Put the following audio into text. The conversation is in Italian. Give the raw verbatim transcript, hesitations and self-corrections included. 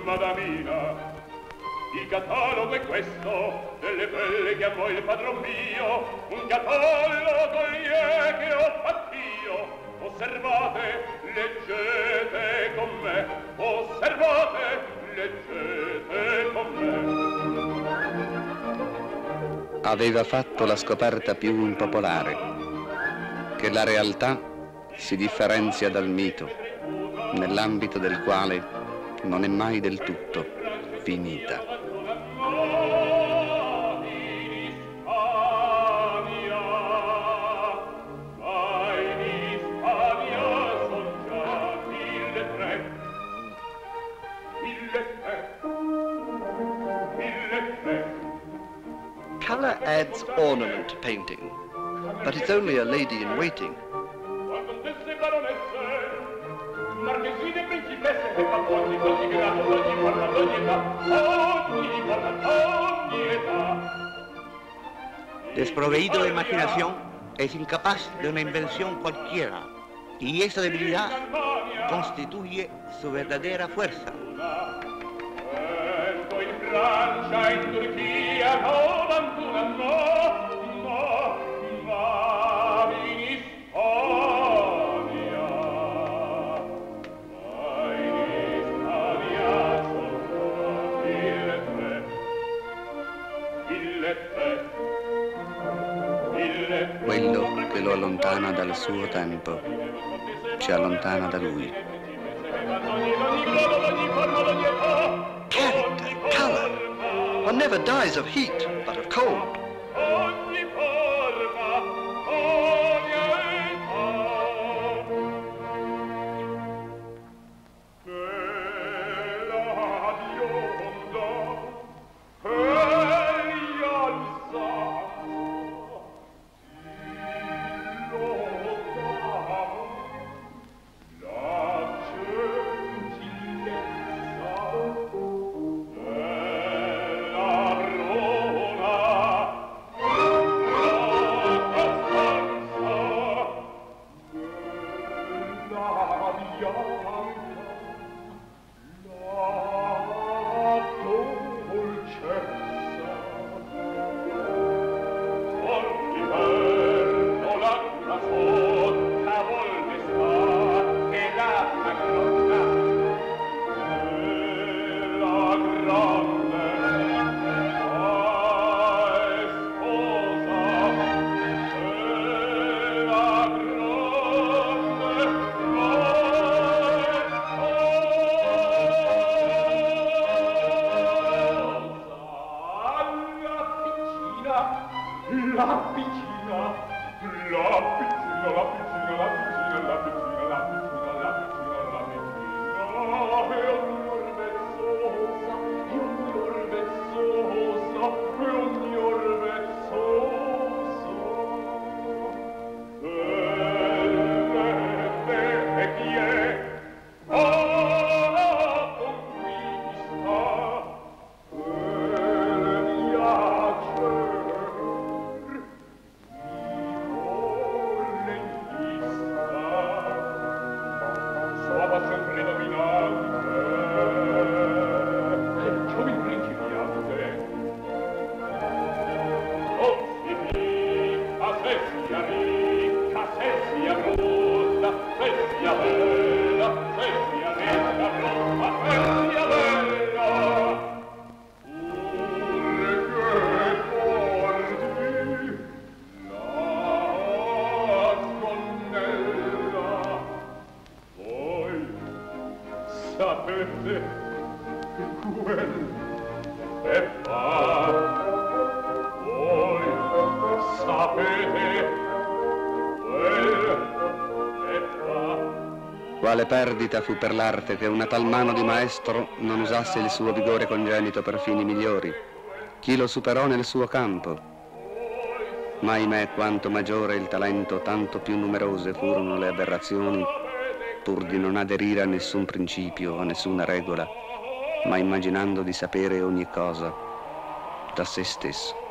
madamina. Il catalogo è questo, delle belle che a voi il padron mio, un catalogo lie che ho fatto io. Osservate, leggete con me, osservate, leggete con me. Aveva fatto la scoperta più impopolare, che la realtà si differenzia dal mito, nell'ambito del quale non è mai del tutto finita. Color adds ornament to painting, but it's only a lady in waiting. Desproveído de imaginación, es incapaz de una invención cualquiera, y esa debilidad constituye su verdadera fuerza. Francia, in Turchia, novantuna, no, no, ma in Spagna. Ma in Spagna sono il tre, il tre, il tre. Quello che lo allontana dal suo tempo ci allontana da lui. Character, color. One never dies of heat, but of cold. Quale perdita fu per l'arte che una tal mano di maestro non usasse il suo vigore congenito per fini migliori. Chi lo superò nel suo campo? Ma ahimè, quanto maggiore il talento, tanto più numerose furono le aberrazioni, pur di non aderire a nessun principio, a nessuna regola, ma immaginando di sapere ogni cosa da se stesso.